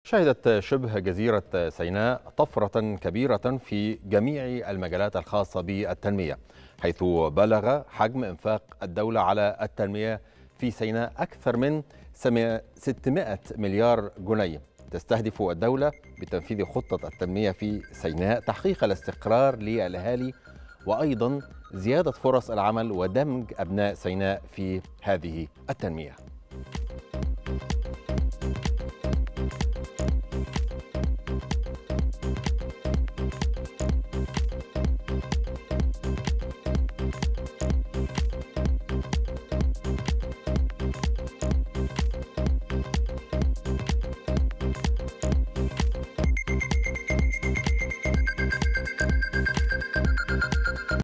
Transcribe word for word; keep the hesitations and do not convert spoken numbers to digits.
شهدت شبه جزيرة سيناء طفرة كبيرة في جميع المجالات الخاصة بالتنمية، حيث بلغ حجم إنفاق الدولة على التنمية في سيناء أكثر من ستمائة مليار جنيه. تستهدف الدولة بتنفيذ خطة التنمية في سيناء تحقيق الاستقرار للأهالي، وأيضا زيادة فرص العمل ودمج أبناء سيناء في هذه التنمية.